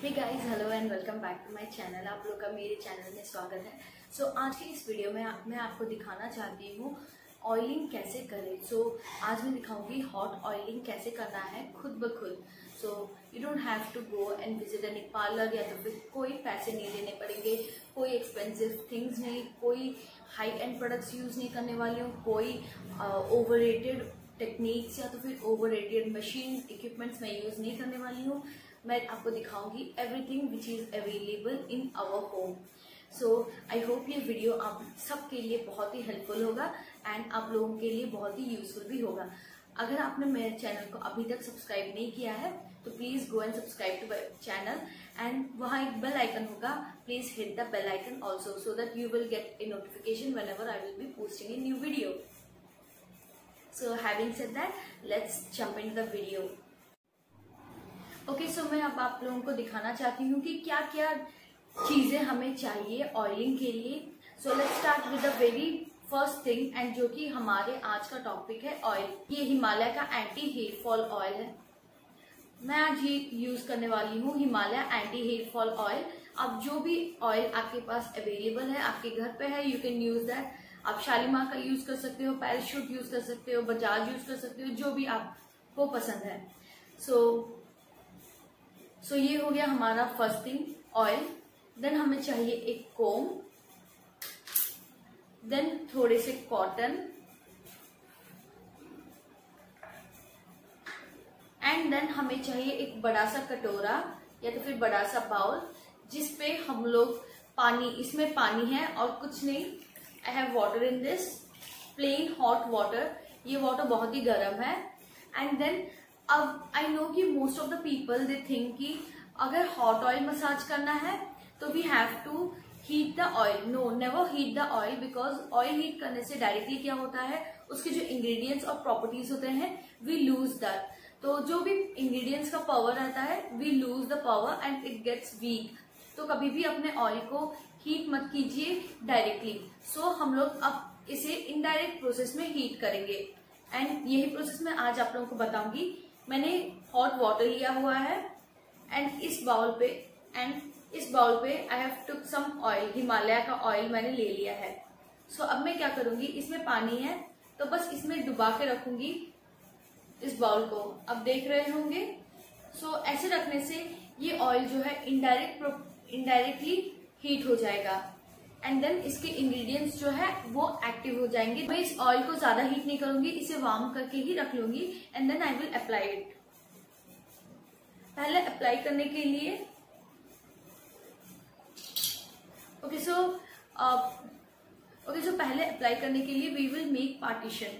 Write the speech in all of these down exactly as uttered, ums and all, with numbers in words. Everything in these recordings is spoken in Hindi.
Hey guys, hello and welcome back to my channel. आप लोग का मेरे चैनल में स्वागत है। सो so, आज की इस वीडियो में मैं आपको दिखाना चाहती हूँ ऑयलिंग कैसे करें। सो so, आज मैं दिखाऊंगी हॉट ऑयलिंग कैसे करना है खुद ब खुद। So you don't have to go and visit any parlour, या तो फिर कोई पैसे नहीं देने पड़ेंगे, कोई एक्सपेंसिव थिंग्स नहीं, कोई हाई एंड प्रोडक्ट्स यूज़ नहीं करने वाली हूँ, कोई ओवर रेटेड टेक्निक्स या तो फिर ओवर रेटेड मशीन इक्विपमेंट्स मैं यूज़ नहीं करने वाली हूँ। मैं आपको दिखाऊंगी everything which is available in our home. So I hope ये वीडियो आप सबके लिए बहुत ही हेल्पफुल होगा एंड आप लोगों के लिए बहुत ही यूजफुल भी होगा। अगर आपने मेरे चैनल को अभी तक सब्सक्राइब नहीं किया है तो please go and subscribe to my channel and वहाँ एक बेल आइकन होगा, please hit the bell icon also so that you will get a notification whenever I will be posting a new video. So having said that, let's jump in the video. Okay so मैं अब आप लोगों को दिखाना चाहती हूँ कि क्या क्या चीज़ें हमें चाहिए ऑयलिंग के लिए। So let's start with the very first thing, and जो कि हमारे आज का टॉपिक है ऑयल। ये हिमालय का एंटी हेयर फॉल ऑयल है। मैं आज ये यूज़ करने वाली हूँ Himalaya anti hair fall oil. अब जो भी ऑयल आपके पास अवेलेबल है, आपके घर पे है, यू कैन यूज़ दैट। आप शालीमार का यूज़ कर सकते हो, पैराशूट यूज़ कर सकते हो, बजाज यूज़ कर सकते हो, जो भी आपको पसंद है। सो so, सो so, ये हो गया हमारा फर्स्ट थिंग ऑयल। देन हमें चाहिए एक कोम, देन थोड़े से कॉटन, एंड देन हमें चाहिए एक बड़ा सा कटोरा या तो फिर बड़ा सा बाउल जिसपे हम लोग पानी, इसमें पानी है और कुछ नहीं। I have water in this, plain hot water. ये वाटर बहुत ही गर्म है। एंड देन अब आई नो कि most of the people they think कि अगर हॉट ऑयल मसाज करना है तो we have to heat the oil. No, never heat the oil, because oil heat करने से डायरेक्टली क्या होता है, उसके जो इंग्रेडिएंट्स और प्रॉपर्टीज होते हैं वी लूज दैट। तो जो भी इंग्रेडिएंट्स का पावर रहता है we lose the power and it gets weak. तो कभी भी अपने ऑयल को हीट मत कीजिए डायरेक्टली। सो so, हम लोग अब इसे इनडायरेक्ट प्रोसेस में हीट करेंगे एंड यही प्रोसेस मैं आज आप लोगों को बताऊंगी। मैंने हॉट वाटर लिया हुआ है एंड इस बाउल पे एंड इस बाउल पे I have took some oil, Himalaya का ऑयल मैंने ले लिया है। सो so, अब मैं क्या करूंगी, इसमें पानी है तो बस इसमें डुबा के रखूंगी इस बाउल को। अब देख रहे होंगे। सो so, ऐसे रखने से ये ऑयल जो है इनडायरेक्ट इनडायरेक्टली हीट हो जाएगा एंड देन इसके इंग्रेडिएंट्स जो है वो एक्टिव हो जाएंगे। मैं इस ऑयल को ज्यादा हीट नहीं करूंगी, इसे वार्म करके ही रख लूंगी and then I will apply it. पहले अप्लाई करने के लिए ओके सो ओके सो पहले अप्लाई करने के लिए वी विल मेक पार्टीशन।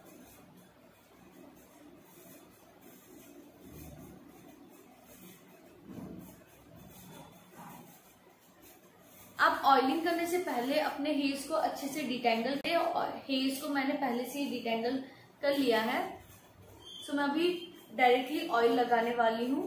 आप ऑयलिंग करने से पहले अपने हेयर्स को अच्छे से डिटेंगल करें और हेयर्स को मैंने पहले से ही डिटेंगल कर लिया है। सो so, मैं अभी डायरेक्टली ऑयल लगाने वाली हूँ।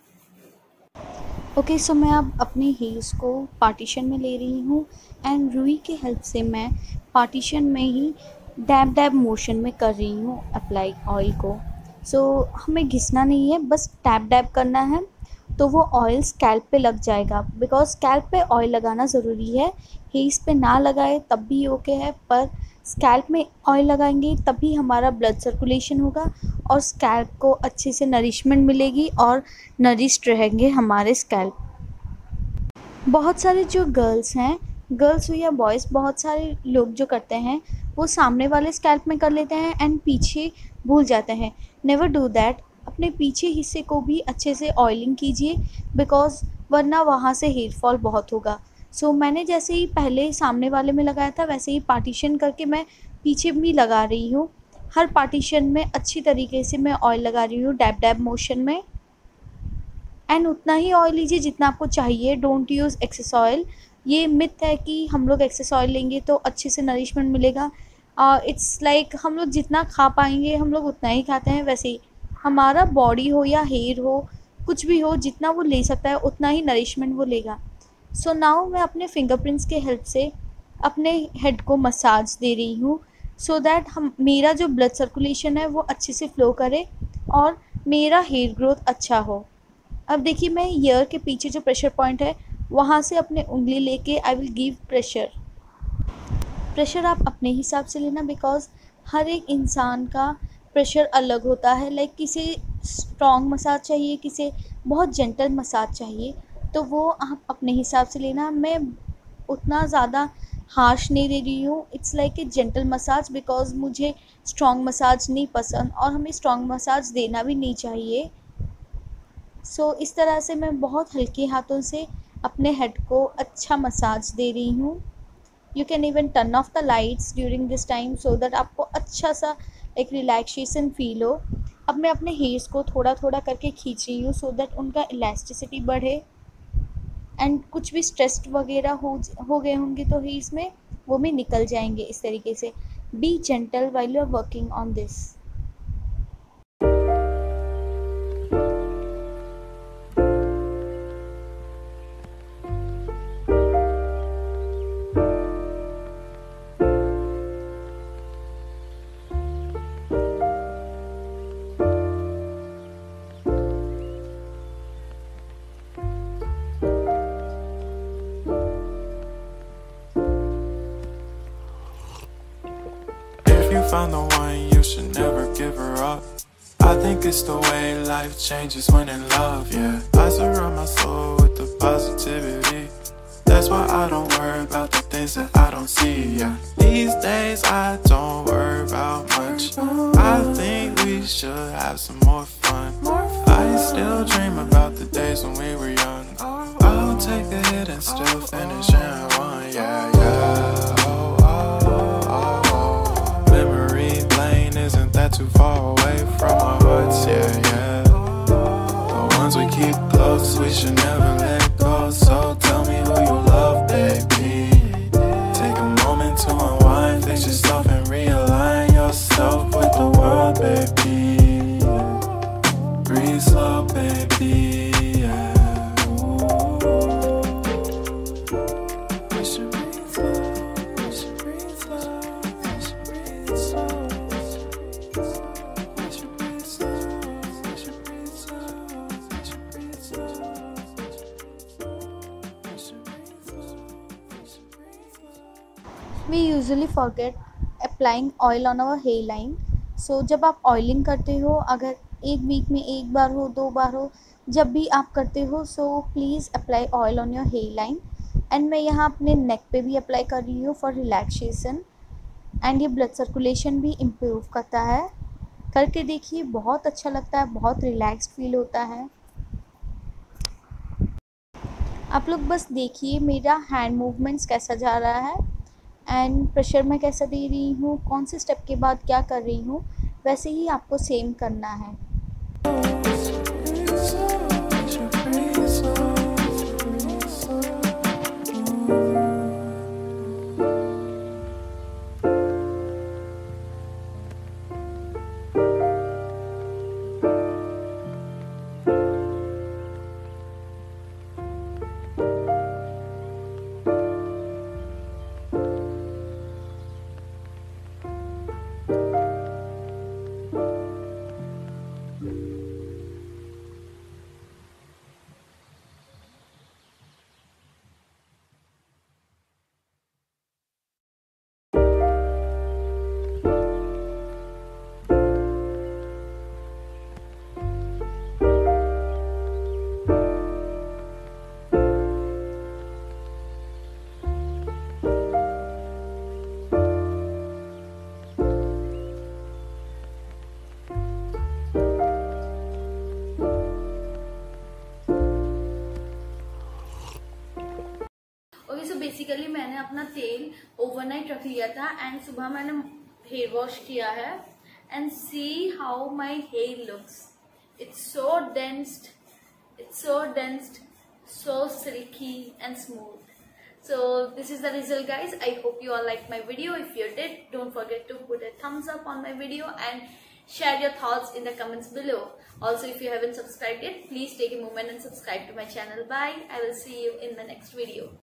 ओके सो मैं अब अपने हेयर्स को पार्टीशन में ले रही हूँ एंड रुई के हेल्प से मैं पार्टीशन में ही डैब डैब मोशन में कर रही हूँ अप्लाई ऑयल को। सो so, हमें घिसना नहीं है, बस टैप डैब करना है तो वो ऑयल स्कैल्प पे लग जाएगा। बिकॉज स्कैल्प पे ऑयल लगाना ज़रूरी है, हेयर्स पे ना लगाए तब भी ओके है, पर स्कैल्प में ऑयल लगाएंगे तभी हमारा ब्लड सर्कुलेशन होगा और स्कैल्प को अच्छे से नरिशमेंट मिलेगी और नरिश्ड रहेंगे हमारे स्कैल्प। बहुत सारे जो गर्ल्स हैं, गर्ल्स हो या बॉयज़, बहुत सारे लोग जो करते हैं वो सामने वाले स्कैल्प में कर लेते हैं एंड पीछे भूल जाते हैं। Never do that. अपने पीछे हिस्से को भी अच्छे से ऑयलिंग कीजिए, बिकॉज वरना वहाँ से हेयर फॉल बहुत होगा। सो so, मैंने जैसे ही पहले सामने वाले में लगाया था वैसे ही पार्टीशन करके मैं पीछे भी लगा रही हूँ। हर पार्टीशन में अच्छी तरीके से मैं ऑयल लगा रही हूँ डैब डैब मोशन में। एंड उतना ही ऑयल लीजिए जितना आपको चाहिए, डोंट यूज़ एक्सेस ऑयल। ये मिथ है कि हम लोग एक्सेस ऑयल लेंगे तो अच्छे से नरिशमेंट मिलेगा। इट्स uh, लाइक like, हम लोग जितना खा पाएंगे हम लोग उतना ही खाते हैं। वैसे ही हमारा बॉडी हो या हेयर हो, कुछ भी हो, जितना वो ले सकता है उतना ही नरिशमेंट वो लेगा। सो so नाउ मैं अपने फिंगरप्रिंट्स के हेल्प से अपने हेड को मसाज दे रही हूँ सो so दैट हम मेरा जो ब्लड सर्कुलेशन है वो अच्छे से फ़्लो करे और मेरा हेयर ग्रोथ अच्छा हो। अब देखिए मैं ईयर के पीछे जो प्रेशर पॉइंट है वहाँ से अपने उंगली लेके I will give pressure. Pressure आप अपने हिसाब से लेना, बिकॉज़ हर एक इंसान का प्रेशर अलग होता है। लाइक किसी स्ट्रॉन्ग मसाज चाहिए, किसी बहुत जेंटल मसाज चाहिए, तो वो आप अपने हिसाब से लेना। मैं उतना ज़्यादा हार्श नहीं दे रही हूँ, it's like a gentle massage, because मुझे स्ट्रॉन्ग मसाज नहीं पसंद और हमें स्ट्रॉन्ग मसाज देना भी नहीं चाहिए। सो so, इस तरह से मैं बहुत हल्के हाथों से अपने हेड को अच्छा मसाज दे रही हूँ। You can even turn off the lights during this time so that आपको अच्छा सा एक रिलैक्सेशन फील हो। अब मैं अपने हेयर्स को थोड़ा थोड़ा करके खींच रही हूँ सो दैट उनका इलास्टिसिटी बढ़े एंड कुछ भी स्ट्रेस्ड वगैरह हो हो गए होंगे तो हेयर्स में वो भी निकल जाएंगे इस तरीके से। Be gentle while you are working on this. If you found the one, you should never give her up. I think it's the way life changes when in love, yeah. I surround my soul with the positivity. That's why I don't worry about the things that I don't see, yeah. These days I don't worry about much. I think we should have some more fun. I still dream about the days when we were young. I'll take a hit and still finish in one, yeah, yeah. Oh, oh, oh, oh. Memory lane isn't that too far away from our hearts, yeah, yeah. The ones we keep close, we should never let go. So tell me who you love, baby. Take a moment to unwind, fix yourself and realign yourself with the world, baby. Breathe slow, baby, yeah. We should breathe slow, we should breathe slow, we should breathe slow. We should breathe slow, we should breathe slow, we should breathe slow. We should breathe slow, we should breathe slow. We usually forget applying oil on our hairline. So जब आप ऑयलिंग करते हो, अगर एक वीक में एक बार हो, दो बार हो, जब भी आप करते हो, so please apply oil on your hair line. And मैं यहाँ अपने नेक पे भी अप्लाई कर रही हूँ फॉर रिलैक्सेशन, एंड ये ब्लड सर्कुलेशन भी इम्प्रूव करता है। करके देखिए, बहुत अच्छा लगता है, बहुत रिलैक्स फील होता है। आप लोग बस देखिए मेरा हैंड मूवमेंट्स कैसा जा रहा है एंड प्रेशर मैं कैसा दे रही हूँ, कौन से स्टेप के बाद क्या कर रही हूँ, वैसे ही आपको सेम करना है। ओके, सो बेसिकली मैंने अपना तेल ओवरनाइट रख लिया था एंड सुबह मैंने हेयर वॉश किया है and see how my hair looks. It's so densed, it's so densed, so silky and smooth. So this is the result, guys. I hope you all liked my video. If you did, don't forget to put a thumbs up on my video and share your thoughts in the comments below. Also, if you haven't subscribed yet, please take a moment and subscribe to my channel. Bye. I will see you in the next video.